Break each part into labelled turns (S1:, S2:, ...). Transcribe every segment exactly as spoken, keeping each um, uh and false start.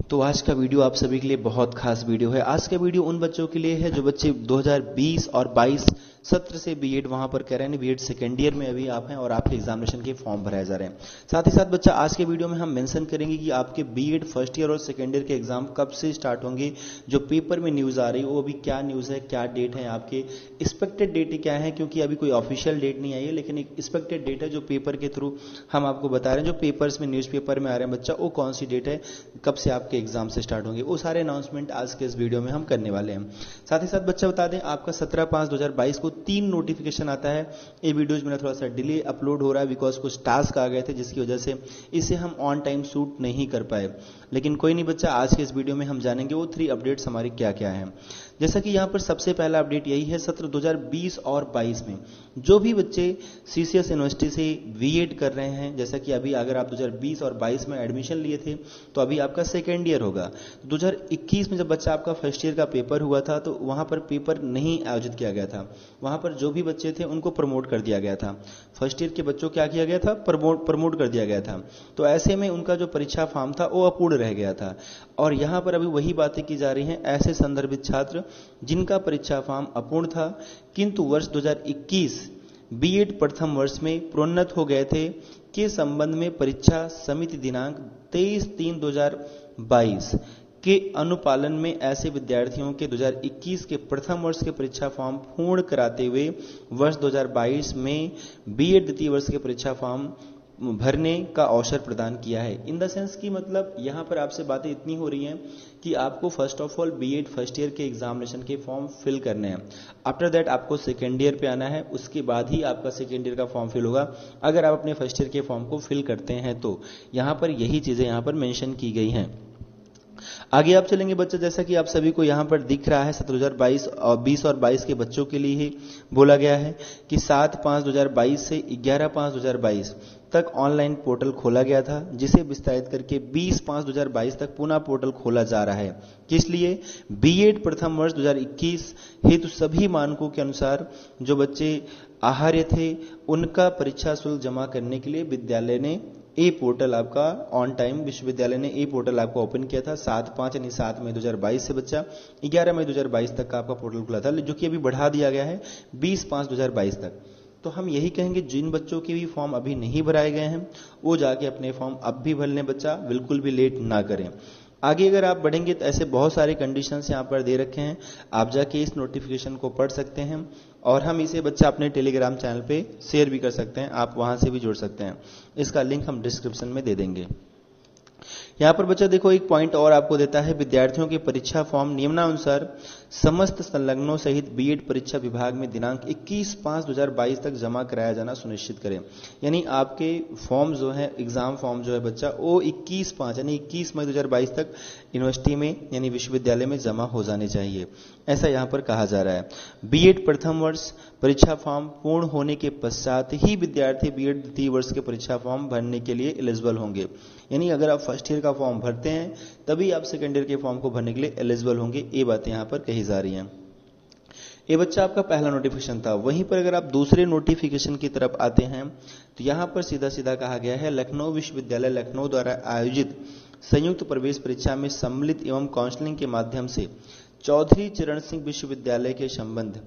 S1: तो आज का वीडियो आप सभी के लिए बहुत खास वीडियो है। आज का वीडियो उन बच्चों के लिए है जो बच्चे दो हज़ार बीस और बाईस सत्र से बीएड वहां पर कर रहे हैं। बीएड सेकेंड ईयर में अभी आप हैं और आपके एग्जामिनेशन के फॉर्म भराए जा रहे हैं। साथ ही साथ बच्चा आज के वीडियो में हम मेंशन करेंगे कि आपके बीएड फर्स्ट ईयर और सेकेंड ईयर के एग्जाम कब से स्टार्ट होंगे। जो पेपर में न्यूज आ रही है वो अभी क्या न्यूज है, क्या डेट है, आपके एक्सपेक्टेड डेट क्या है, क्योंकि अभी कोई ऑफिशियल डेट नहीं आई है, लेकिन एक एक्सपेक्टेड डेट है जो पेपर के थ्रू हम आपको बता रहे हैं। जो पेपर्स में न्यूज पेपर में आ रहे हैं बच्चा, वो कौन सी डेट है, कब से आपके एग्जाम से स्टार्ट होंगे, वो सारे अनाउंसमेंट आज के इस वीडियो में हम करने वाले हैं। साथ ही साथ बच्चा बता दें, आपका सत्रह पांच दो हजार बाईस को तीन नोटिफिकेशन आता है। ये वीडियोज मेरा थोड़ा सा डिले अपलोड हो रहा है बिकॉज कुछ टास्क आ गए थे जिसकी वजह से इसे हम ऑन टाइम शूट नहीं कर पाए, लेकिन कोई नहीं बच्चा, आज के इस वीडियो में हम जानेंगे वो थ्री अपडेट्स हमारी क्या क्या है। जैसा कि यहां पर सबसे पहला अपडेट यही है, सत्र दो हज़ार बीस और बाईस में जो भी बच्चे सीसीएस यूनिवर्सिटी से बीएड कर रहे हैं, जैसा कि अभी अगर आप दो हज़ार बीस और बाईस में एडमिशन लिए थे तो अभी आपका सेकेंड ईयर होगा। दो हज़ार इक्कीस में जब बच्चा आपका फर्स्ट ईयर का पेपर हुआ था तो वहां पर पेपर नहीं आयोजित किया गया था। वहां पर जो भी बच्चे थे उनको प्रमोट कर दिया गया था। फर्स्ट ईयर के बच्चों क्या किया गया था, प्रमोट प्रमोट कर दिया गया था। तो ऐसे में उनका जो परीक्षा फॉर्म था वो अपूर्ण रह गया था। और यहां पर अभी वही बातें की जा रही हैं, ऐसे संदर्भित छात्र जिनका परीक्षा फॉर्म अपूर्ण था किंतु वर्ष दो हज़ार इक्कीस बीएड प्रथम वर्ष में प्रोन्नत हो गए थे के संबंध में परीक्षा समिति दिनांक तेईस तीन दो हजार बाईस के अनुपालन में ऐसे विद्यार्थियों के दो हज़ार इक्कीस के प्रथम वर्ष के परीक्षा फॉर्म पूर्ण कराते हुए वर्ष दो हज़ार बाईस में बीएड द्वितीय वर्ष के परीक्षा फॉर्म भरने का अवसर प्रदान किया है। इन द सेंस की मतलब यहां पर आपसे बातें इतनी हो रही हैं कि आपको first of all BEd first year के एग्जामिनेशन के फॉर्म फिल करने हैं। आफ्टर दैट आपको सेकेंड ईयर पे आना है, उसके बाद ही आपका सेकेंड ईयर का फॉर्म फिल होगा अगर आप अपने फर्स्ट ईयर के फॉर्म को फिल करते हैं तो। यहां पर यही चीजें यहां पर मेंशन की गई हैं। आगे आप चलेंगे बच्चा, जैसा कि आप सभी को यहां पर दिख रहा है, सत्र दो हजार बाईस और बीस और बाईस के बच्चों के लिए ही बोला गया है कि सात पांच दो हजार बाईस से ग्यारह पांच दो हजार बाईस तक ऑनलाइन पोर्टल खोला गया था, जिसे विस्तारित करके बीस पांच दो हजार बाईस तक पुनः पोर्टल खोला जा रहा है। किस लिए? बीएड प्रथम वर्ष दो हजार इक्कीस हेतु सभी मानकों के अनुसार जो बच्चे आहार्य थे उनका परीक्षा शुल्क जमा करने के लिए विद्यालय ने ए पोर्टल आपका ऑन टाइम विश्वविद्यालय ने ए पोर्टल आपका ओपन किया था। सात पांच यानी सात मई दो हजार बाईस से बच्चा ग्यारह मई दो हजार बाईस तक का आपका पोर्टल खुला था, जो कि अभी बढ़ा दिया गया है बीस पांच दो हजार बाईस तक। तो हम यही कहेंगे जिन बच्चों के भी फॉर्म अभी नहीं भराए गए हैं वो जाके अपने फॉर्म अब भी भर लें बच्चा, बिल्कुल भी लेट ना करें। आगे अगर आप बढ़ेंगे तो ऐसे बहुत सारे कंडीशंस यहाँ पर दे रखे हैं, आप जाके इस नोटिफिकेशन को पढ़ सकते हैं और हम इसे बच्चा अपने टेलीग्राम चैनल पे शेयर भी कर सकते हैं, आप वहां से भी जुड़ सकते हैं। इसका लिंक हम डिस्क्रिप्शन में दे देंगे। यहाँ पर बच्चा देखो एक पॉइंट और आपको देता है, विद्यार्थियों के परीक्षा फॉर्म नियमानुसार समस्त संलग्नों सहित बीएड परीक्षा विभाग में दिनांक इक्कीस पांच दो हजार बाईस तक जमा कराया जाना सुनिश्चित करें। यानी आपके फॉर्म जो है, एग्जाम फॉर्म जो है बच्चा, वो इक्कीस पांच यानी इक्कीस मई दो हजार बाईस तक यूनिवर्सिटी में यानी विश्वविद्यालय में जमा हो जाने चाहिए, ऐसा यहाँ पर कहा जा रहा है। बीएड प्रथम वर्ष परीक्षा फॉर्म पूर्ण होने के पश्चात ही विद्यार्थी बीएड द्वितीय वर्ष के परीक्षा फॉर्म भरने के लिए एलिजिबल होंगे। यानी अगर आप फर्स्ट ईयर का फॉर्म भरते हैं तभी आप सेकेंड ईयर के फॉर्म को भरने के लिए एलिजिबल होंगे, ये बातें यहाँ पर कही जा रही हैं। ये बच्चा आपका पहला नोटिफिकेशन था। वहीं पर अगर आप दूसरे नोटिफिकेशन की तरफ आते हैं तो यहाँ पर सीधा सीधा कहा गया है, लखनऊ विश्वविद्यालय लखनऊ द्वारा आयोजित संयुक्त प्रवेश परीक्षा में सम्मिलित एवं काउंसलिंग के माध्यम से चौधरी चरण सिंह विश्वविद्यालय के संबंध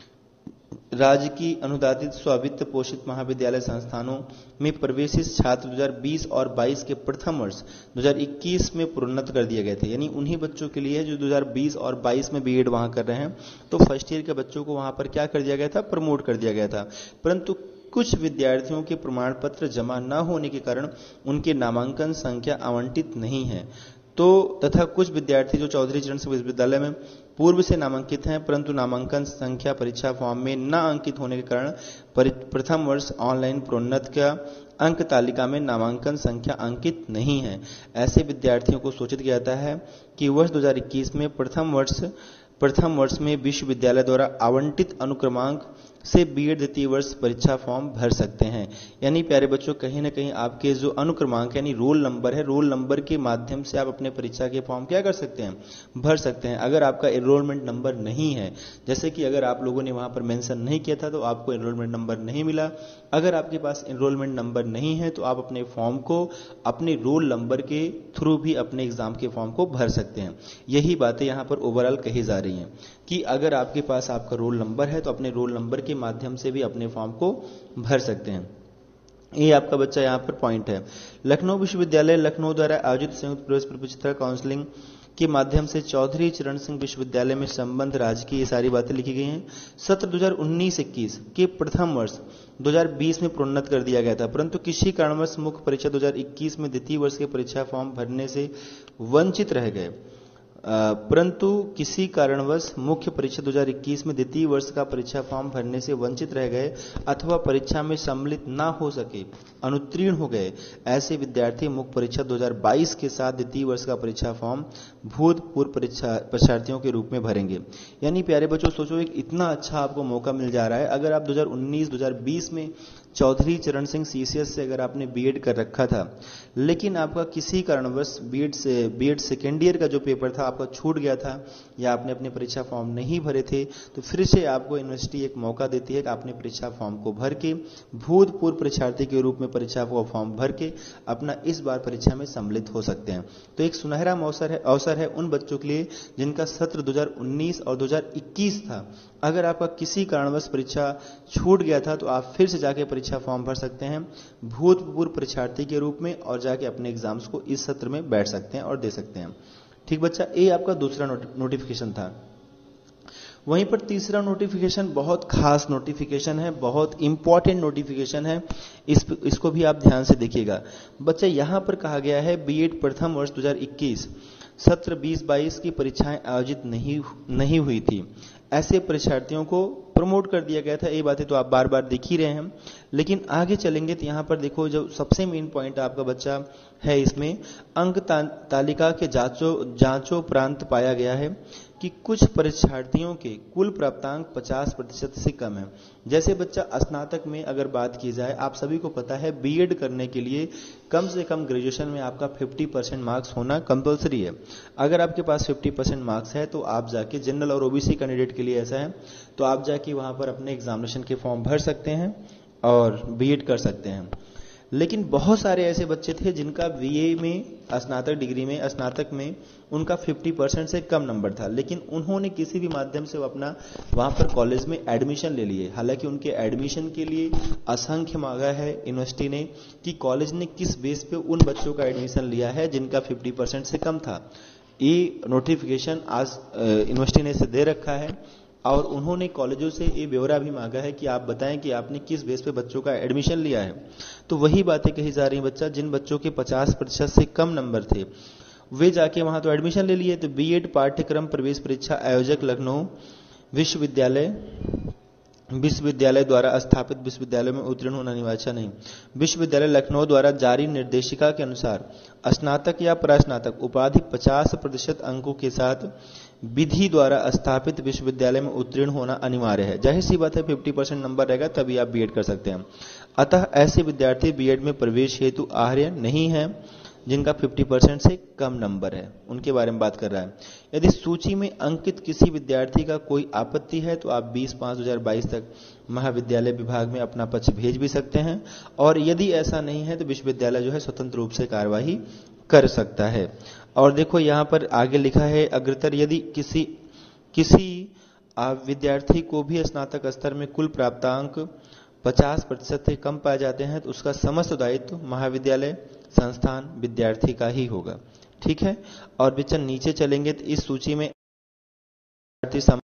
S1: राजकीय अनुदानित स्ववित्त पोषित महाविद्यालय संस्थानों में प्रवेशित छात्र दो हज़ार बीस और बाईस के प्रथम वर्ष दो हज़ार इक्कीस में प्रोन्नत कर दिए गए थे। यानी उन्हीं बच्चों के लिए जो दो हज़ार बीस और बाईस में बीएड वहां कर रहे हैं, तो फर्स्ट ईयर के बच्चों को वहां पर क्या कर दिया गया था, प्रमोट कर दिया गया था। परंतु कुछ विद्यार्थियों के प्रमाण पत्र जमा न होने के कारण उनके नामांकन संख्या आवंटित नहीं है। तो तथा कुछ विद्यार्थी जो चौधरी चरण सिंह विश्वविद्यालय में पूर्व से नामांकित हैं परंतु नामांकन संख्या परीक्षा फॉर्म में न अंकित होने के कारण प्रथम वर्ष ऑनलाइन प्रोन्नत का अंक तालिका में नामांकन संख्या अंकित नहीं है। ऐसे विद्यार्थियों को सूचित किया जाता है कि वर्ष दो हज़ार इक्कीस में प्रथम वर्ष प्रथम वर्ष में विश्वविद्यालय द्वारा आवंटित अनुक्रमांक से बीएड द्वितीय वर्ष परीक्षा फॉर्म भर सकते हैं। यानी प्यारे बच्चों, कहीं ना कहीं आपके जो अनुक्रमांक यानी रोल नंबर है, रोल नंबर के माध्यम से आप अपने परीक्षा के फॉर्म क्या कर सकते हैं, भर सकते हैं। अगर आपका एनरोलमेंट नंबर नहीं है, जैसे कि अगर आप लोगों ने वहां पर मेंशन नहीं किया था तो आपको एनरोलमेंट नंबर नहीं मिला। अगर आपके पास एनरोलमेंट नंबर नहीं है तो आप अपने फॉर्म को अपने रोल नंबर के थ्रू भी अपने एग्जाम के फॉर्म को भर सकते हैं। यही बातें यहां पर ओवरऑल कही जा रही हैं कि अगर आपके पास आपका रोल नंबर है तो अपने रोल नंबर के माध्यम से भी अपने फॉर्म को भर सकते हैं। ये आपका बच्चा यहां पर पॉइंट है। लखनऊ विश्वविद्यालय लखनऊ द्वारा आयोजित संयुक्त प्रवेश परीक्षा काउंसलिंग के माध्यम से चौधरी चरण सिंह विश्वविद्यालय में संबंध राज्य की ये सारी बातें लिखी गई हैं। सत्र दो हज़ार उन्नीस इक्कीस के प्रथम वर्ष दो हज़ार बीस में प्रोन्नत कर दिया गया था, परंतु किसी कारणवश मुख्य परीक्षा दो हज़ार इक्कीस में द्वितीय वर्ष के परीक्षा फॉर्म भरने से वंचित रह गए। परंतु किसी कारणवश मुख्य परीक्षा दो हज़ार इक्कीस में द्वितीय वर्ष का परीक्षा फॉर्म भरने से वंचित रह गए अथवा परीक्षा में सम्मिलित ना हो सके, अनुत्तीर्ण हो गए, ऐसे विद्यार्थी मुख्य परीक्षा दो हज़ार बाईस के साथ द्वितीय वर्ष का परीक्षा फॉर्म भूतपूर्व परीक्षा परीक्षार्थियों के रूप में भरेंगे। यानी प्यारे बच्चों, सोचो एक इतना अच्छा आपको मौका मिल जा रहा है। अगर आप दो हज़ार उन्नीस दो हज़ार बीस में चौधरी चरण सिंह सीसीएस से अगर आपने बीएड कर रखा था, लेकिन आपका किसी कारणवश बीएड से बीएड सेकेंड ईयर का जो पेपर था आपका छूट गया था या आपने अपने परीक्षा फॉर्म नहीं भरे थे, तो फिर से आपको यूनिवर्सिटी एक मौका देती है कि आपने परीक्षा फॉर्म को भर के भूतपूर्व परीक्षार्थी के रूप में परीक्षा को फॉर्म भर के अपना इस बार परीक्षा में सम्मिलित हो सकते हैं। तो एक सुनहरा अवसर है अवसर है उन बच्चों के लिए जिनका सत्र दो हज़ार उन्नीस और दो हज़ार इक्कीस था। अगर आपका किसी कारणवश परीक्षा छूट गया था तो आप फिर से जाके परीक्षा फॉर्म भर सकते हैं भूतपूर्व परीक्षार्थी के रूप में और जाके अपने एग्जाम्स को इस सत्र में बैठ सकते हैं और दे सकते हैं। ठीक बच्चा, ये आपका दूसरा नोटिफिकेशन था। वहीं पर तीसरा नोटिफिकेशन बहुत खास नोटिफिकेशन है, बहुत इंपॉर्टेंट नोटिफिकेशन है। इस इसको भी आप ध्यान से देखिएगा बच्चा। यहां पर कहा गया है बीएड प्रथम वर्ष दो हज़ार इक्कीस सत्र बीस बाईस की परीक्षाएं आयोजित नहीं नहीं हुई थी, ऐसे परीक्षार्थियों को प्रमोट कर दिया गया था। ये बातें तो आप बार बार देख ही रहे हैं, लेकिन आगे चलेंगे तो यहां पर देखो जो सबसे मेन पॉइंट आपका बच्चा है, इसमें अंक ता, तालिका के जांचों जांचों उपरांत पाया गया है कि कुछ परीक्षार्थियों के कुल प्राप्तांक पचास प्रतिशत से कम है। जैसे बच्चा स्नातक में अगर बात की जाए, आप सभी को पता है बीएड करने के लिए कम से कम ग्रेजुएशन में आपका पचास परसेंट मार्क्स होना कंपलसरी है। अगर आपके पास पचास परसेंट मार्क्स है तो आप जाके जनरल और ओबीसी कैंडिडेट के लिए ऐसा है, तो आप जाके वहां पर अपने एग्जामिनेशन के फॉर्म भर सकते हैं और बीएड कर सकते हैं। लेकिन बहुत सारे ऐसे बच्चे थे जिनका बीए में स्नातक डिग्री में स्नातक में उनका पचास परसेंट से कम नंबर था, लेकिन उन्होंने किसी भी माध्यम से वो अपना वहां पर कॉलेज में एडमिशन ले लिए। हालांकि उनके एडमिशन के लिए असंख्य मांगा है यूनिवर्सिटी ने कि कॉलेज ने किस बेस पे उन बच्चों का एडमिशन लिया है जिनका पचास परसेंट से कम था। ये नोटिफिकेशन आज यूनिवर्सिटी ने इसे दे रखा है और उन्होंने कॉलेजों से ये ब्यौरा भी मांगा है कि आप बताएं कि आपने किस बेस पे बच्चों का एडमिशन लिया है। तो वही बातें कही जा रही हैं बच्चा, जिन बच्चों के पचास प्रतिशत से कम नंबर थे वे जाके वहां तो एडमिशन ले लिए। तो बीएड पाठ्यक्रम प्रवेश परीक्षा आयोजक लखनऊ विश्वविद्यालय विश्वविद्यालय द्वारा स्थापित विश्वविद्यालय में उत्तीर्ण होना अनिवार्य नहीं। विश्वविद्यालय लखनऊ द्वारा जारी निर्देशिका के अनुसार स्नातक या परास्नातक उपाधि पचास प्रतिशत अंकों के साथ विधि द्वारा स्थापित विश्वविद्यालय में उत्तीर्ण होना अनिवार्य है। जाहिर सी बात है पचास परसेंट नंबर रहेगा तभी आप बीएड कर सकते हैं। अतः ऐसे विद्यार्थी बीएड में प्रवेश हेतु आर्य नहीं है जिनका पचास परसेंट से कम नंबर है, उनके बारे में बात कर रहा है। यदि सूची में अंकित किसी विद्यार्थी का कोई आपत्ति है तो आप बीस पाँच दो हज़ार बाईस तक महाविद्यालय विभाग में अपना पक्ष भेज भी सकते हैं, और यदि ऐसा नहीं है तो विश्वविद्यालय जो है स्वतंत्र रूप से कार्यवाही कर सकता है। और देखो यहां पर आगे लिखा है, अग्रतर यदि किसी किसी विद्यार्थी को भी स्नातक स्तर में कुल प्राप्तांक पचास प्रतिशत से कम पाए जाते हैं तो उसका समस्त दायित्व महाविद्यालय संस्थान विद्यार्थी का ही होगा। ठीक है। और बच्चा नीचे चलेंगे तो इस सूची में